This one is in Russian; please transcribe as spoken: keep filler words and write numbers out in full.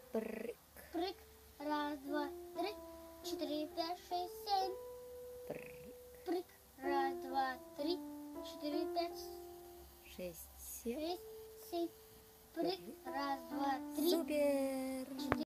Прыг. Прыг. Раз, два, три, четыре, пять, шесть, семь. Прыг. Прыг. Раз, два, три, четыре, пять, Шесть, семь. шесть, семь. Прыг. Раз, два, три, Супер! четыре.